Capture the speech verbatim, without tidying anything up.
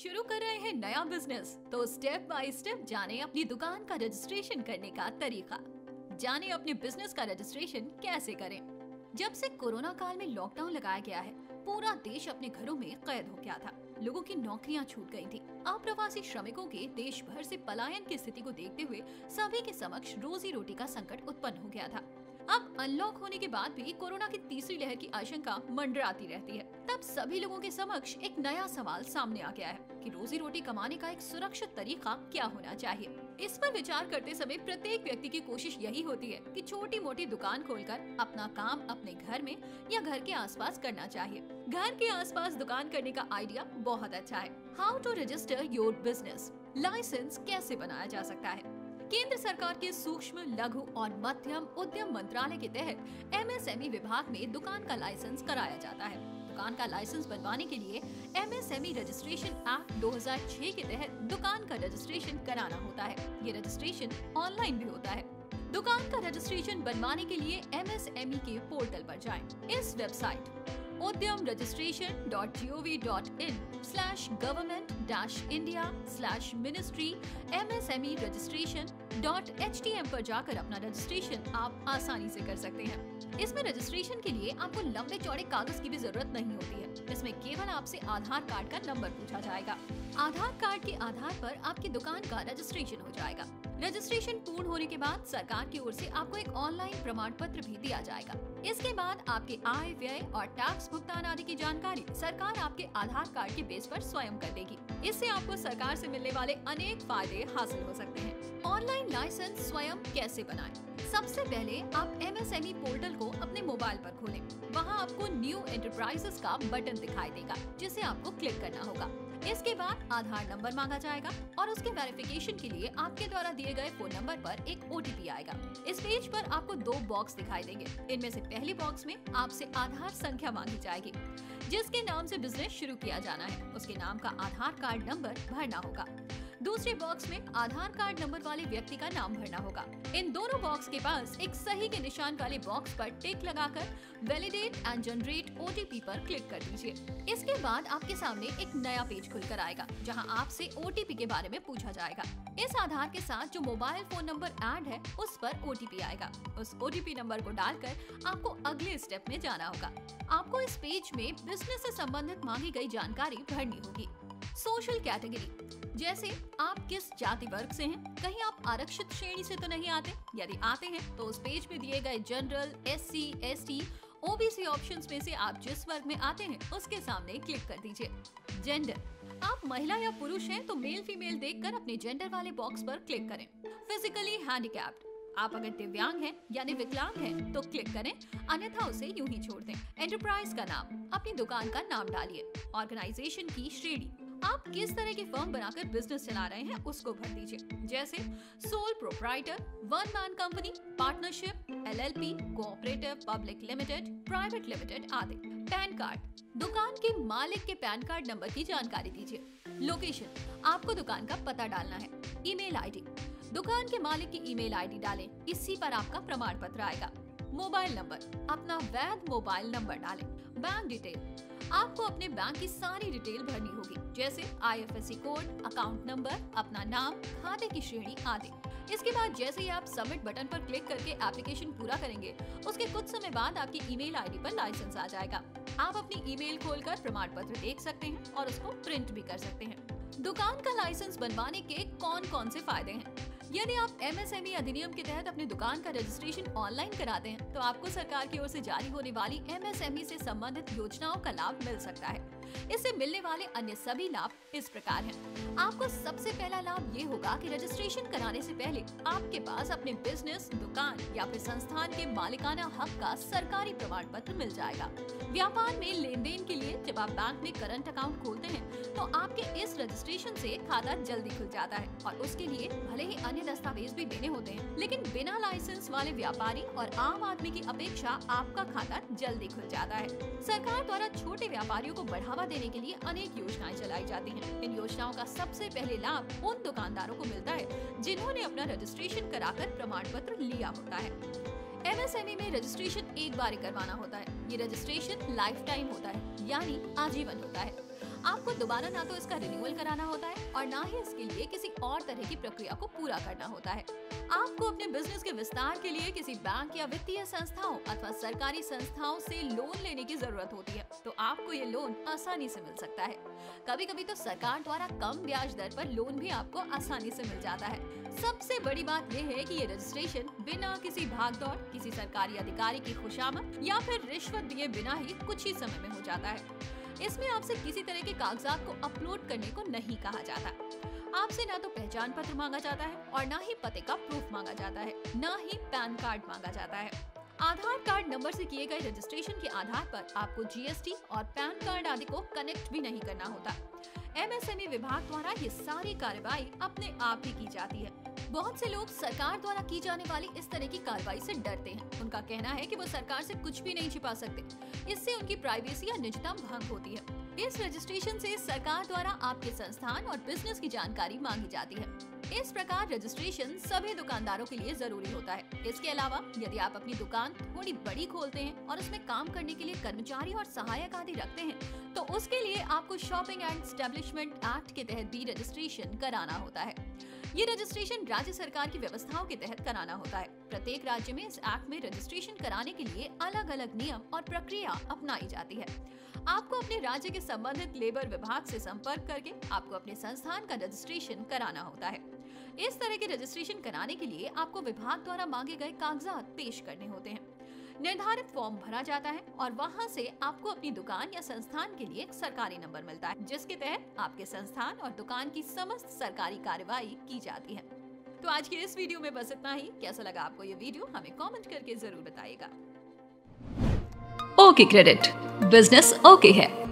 शुरू कर रहे हैं नया बिजनेस, तो स्टेप बाय स्टेप जाने अपनी दुकान का रजिस्ट्रेशन करने का तरीका। जाने अपने बिजनेस का रजिस्ट्रेशन कैसे करें। जब से कोरोना काल में लॉकडाउन लगाया गया है, पूरा देश अपने घरों में कैद हो गया था। लोगों की नौकरियां छूट गई थी। अप्रवासी श्रमिकों के देश भर से पलायन की स्थिति को देखते हुए सभी के समक्ष रोजी रोटी का संकट उत्पन्न हो गया था। अब अनलॉक होने के बाद भी कोरोना की तीसरी लहर की आशंका मंडराती रहती है। तब सभी लोगों के समक्ष एक नया सवाल सामने आ गया है कि रोजी रोटी कमाने का एक सुरक्षित तरीका क्या होना चाहिए। इस पर विचार करते समय प्रत्येक व्यक्ति की कोशिश यही होती है कि छोटी मोटी दुकान खोलकर अपना काम अपने घर में या घर के आसपास करना चाहिए। घर के आसपास दुकान करने का आइडिया बहुत अच्छा है। How to register your business, license कैसे बनाया जा सकता है। केंद्र सरकार के सूक्ष्म, लघु और मध्यम उद्यम मंत्रालय के तहत एम एस एम ई विभाग में दुकान का लाइसेंस कराया जाता है। दुकान का लाइसेंस बनवाने के लिए M S M E registration act दो हज़ार छह के तहत दुकान का रजिस्ट्रेशन कराना होता है। ये रजिस्ट्रेशन ऑनलाइन भी होता है। दुकान का रजिस्ट्रेशन बनवाने के लिए एम एस एम ई के पोर्टल पर जाएं। इस website Udyam registration dot G O V dot in slash government dash India slash ministry M S M E registration dot H T M पर जाकर अपना रजिस्ट्रेशन आप आसानी से कर सकते हैं। इसमें रजिस्ट्रेशन के लिए आपको लंबे चौड़े कागज की भी जरूरत नहीं होती है। इसमें केवल आपसे आधार कार्ड का नंबर पूछा जाएगा। आधार कार्ड के आधार पर आपकी दुकान का रजिस्ट्रेशन हो जाएगा। रजिस्ट्रेशन पूर्ण होने के बाद सरकार की ओर से आपको एक ऑनलाइन प्रमाण पत्र भी दिया जाएगा। इसके बाद आपके आय, व्यय और टैक्स भुगतान आदि की जानकारी सरकार आपके आधार कार्ड के बेस पर स्वयं कर देगी। इससे आपको सरकार से मिलने वाले अनेक फायदे हासिल हो सकते हैं। ऑनलाइन लाइसेंस स्वयं कैसे बनाएं? सबसे पहले आप M S M E portal को अपने मोबाइल पर खोलें। वहां आपको न्यू एंटरप्राइजेस का बटन दिखाई देगा, जिसे आपको क्लिक करना होगा। इसके बाद आधार नंबर मांगा जाएगा और उसके वेरिफिकेशन के लिए आपके द्वारा दिए गए फोन नंबर पर एक ओ टी पी आएगा। इस पेज पर आपको दो बॉक्स दिखाई देंगे। इनमें से पहले बॉक्स में आपसे आधार संख्या मांगी जाएगी। जिसके नाम से बिजनेस शुरू किया जाना है, उसके नाम का आधार कार्ड नंबर भरना होगा। दूसरे बॉक्स में आधार कार्ड नंबर वाले व्यक्ति का नाम भरना होगा। इन दोनों बॉक्स के पास एक सही के निशान वाले बॉक्स पर टिक लगाकर validate and generate O T P पर क्लिक कर दीजिए। इसके बाद आपके सामने एक नया पेज खुलकर आएगा, जहां आपसे ओ टी पी के बारे में पूछा जाएगा। इस आधार के साथ जो मोबाइल फोन नंबर ऐड है, उस पर ओ टी पी आएगा। उस ओ टी पी नंबर को डालकर आपको अगले स्टेप में जाना होगा। आपको इस पेज में बिजनेस से संबंधित मांगी गई जानकारी भरनी होगी। सोशल कैटेगरी, जैसे आप किस जाति वर्ग से हैं, कहीं आप आरक्षित श्रेणी से तो नहीं आते। यदि आते हैं तो उस पेज में दिए गए general, S C, S T, O B C options में से आप जिस वर्ग में आते हैं उसके सामने क्लिक कर दीजिए। जेंडर, आप महिला या पुरुष हैं तो मेल फीमेल देखकर अपने जेंडर वाले बॉक्स पर क्लिक करें। फिजिकली हैंडीकैप्ड, आप अगर दिव्यांग हैं यानी विकलांग हैं तो क्लिक करें, अन्यथा उसे यूं ही छोड़ दें। एंटरप्राइज का नाम, अपनी दुकान का नाम डालिए। ऑर्गेनाइजेशन की श्रेणी, आप किस तरह की फर्म बनाकर बिजनेस चला रहे हैं उसको भर दीजिए, जैसे sole proprietor, one man company, partnership, L L P, cooperative, public limited, private limited आदि। पैन कार्ड, दुकान के मालिक के पैन कार्ड नंबर की जानकारी दीजिए। लोकेशन, आपको दुकान का पता डालना है। ईमेल आई डी, दुकान के मालिक की ईमेल आई डी डालें, इसी पर आपका प्रमाण पत्र आएगा। मोबाइल नंबर, अपना वैध मोबाइल नंबर डालें। बैंक डिटेल, आपको अपने बैंक की सारी डिटेल भरनी होगी, जैसे I F S C code, account number, अपना नाम, खाते की श्रेणी आदि। इसके बाद जैसे ही आप सबमिट बटन पर क्लिक करके एप्लीकेशन पूरा करेंगे, उसके कुछ समय बाद आपकी ईमेल आई डी पर लाइसेंस आ जाएगा। आप अपनी ईमेल खोलकर प्रमाण पत्र देख सकते हैं और उसको प्रिंट भी कर सकते हैं। दुकान का लाइसेंस बनवाने के कौन कौन से फायदे हैं? यदि आप एम एस एम ई अधिनियम के तहत अपनी दुकान का रजिस्ट्रेशन ऑनलाइन कराते हैं, तो आपको सरकार की ओर से जारी होने वाली एम एस एम ई से संबंधित योजनाओं का लाभ मिल सकता है। इससे मिलने वाले अन्य सभी लाभ इस प्रकार हैं। आपको सबसे पहला लाभ ये होगा कि रजिस्ट्रेशन कराने से पहले आपके पास अपने बिजनेस, दुकान या फिर संस्थान के मालिकाना हक का सरकारी प्रमाण पत्र मिल जाएगा। व्यापार में लेन देन के लिए जब आप बैंक में करंट अकाउंट खोलते हैं, तो आपके इस रजिस्ट्रेशन से खाता जल्दी खुल जाता है और उसके लिए भले ही अन्य दस्तावेज भी देने होते हैं, लेकिन बिना लाइसेंस वाले व्यापारी और आम आदमी की अपेक्षा आपका खाता जल्दी खुल जाता है। सरकार द्वारा छोटे व्यापारियों को बढ़ावा देने के लिए अनेक योजनाएं चलाई जाती हैं। इन योजनाओं का सबसे पहले लाभ उन दुकानदारों को मिलता है जिन्होंने अपना रजिस्ट्रेशन कराकर प्रमाण पत्र लिया होता है। एम एस एम ई में रजिस्ट्रेशन एक बार ही करवाना होता है। ये रजिस्ट्रेशन लाइफ टाइम होता है, यानी आजीवन होता है। आपको दोबारा ना तो इसका रिन्यूअल कराना होता है और ना ही इसके लिए किसी और तरह की प्रक्रिया को पूरा करना होता है। आपको अपने बिजनेस के विस्तार के लिए किसी बैंक या वित्तीय संस्थाओं अथवा सरकारी संस्थाओं से लोन लेने की जरूरत होती है, तो आपको ये लोन आसानी से मिल सकता है। कभी कभी तो सरकार द्वारा कम ब्याज दर पर लोन भी आपको आसानी से मिल जाता है। सबसे बड़ी बात यह है कि ये रजिस्ट्रेशन बिना किसी भागदौड़, किसी सरकारी अधिकारी की खुशामद या फिर रिश्वत दिए बिना ही कुछ ही समय में हो जाता है। इसमें आपसे किसी तरह के कागजात को अपलोड करने को नहीं कहा जाता। आपसे ना तो पहचान पत्र मांगा जाता है और ना ही पते का प्रूफ मांगा जाता है, ना ही पैन कार्ड मांगा जाता है। आधार कार्ड नंबर से किए गए रजिस्ट्रेशन के आधार पर आपको जीएसटी और पैन कार्ड आदि को कनेक्ट भी नहीं करना होता। एमएसएमई विभाग द्वारा ये सारी कार्रवाई अपने आप ही की जाती है। बहुत से लोग सरकार द्वारा की जाने वाली इस तरह की कार्रवाई से डरते हैं। उनका कहना है कि वो सरकार से कुछ भी नहीं छिपा सकते, इससे उनकी प्राइवेसी या निजता भंग होती है। इस रजिस्ट्रेशन से सरकार द्वारा आपके संस्थान और बिजनेस की जानकारी मांगी जाती है। इस प्रकार रजिस्ट्रेशन सभी दुकानदारों के लिए जरूरी होता है। इसके अलावा यदि आप अपनी दुकान थोड़ी बड़ी खोलते हैं और उसमें काम करने के लिए कर्मचारी और सहायक आदि रखते हैं, तो उसके लिए आपको शॉपिंग एंड एस्टेब्लिशमेंट एक्ट के तहत भी रजिस्ट्रेशन कराना होता है। ये रजिस्ट्रेशन राज्य सरकार की व्यवस्थाओं के तहत कराना होता है। प्रत्येक राज्य में इस एक्ट में रजिस्ट्रेशन कराने के लिए अलग अलग नियम और प्रक्रिया अपनाई जाती है। आपको अपने राज्य के संबंधित लेबर विभाग से संपर्क करके आपको अपने संस्थान का रजिस्ट्रेशन कराना होता है। इस तरह के रजिस्ट्रेशन कराने के लिए आपको विभाग द्वारा मांगे गए कागजात पेश करने होते हैं। निर्धारित फॉर्म भरा जाता है और वहां से आपको अपनी दुकान या संस्थान के लिए एक सरकारी नंबर मिलता है, जिसके तहत आपके संस्थान और दुकान की समस्त सरकारी कार्यवाही की जाती है। तो आज के इस वीडियो में बस इतना ही। कैसा लगा आपको ये वीडियो, हमें कमेंट करके जरूर बताइएगा। ओके क्रेडिट, बिजनेस ओके है।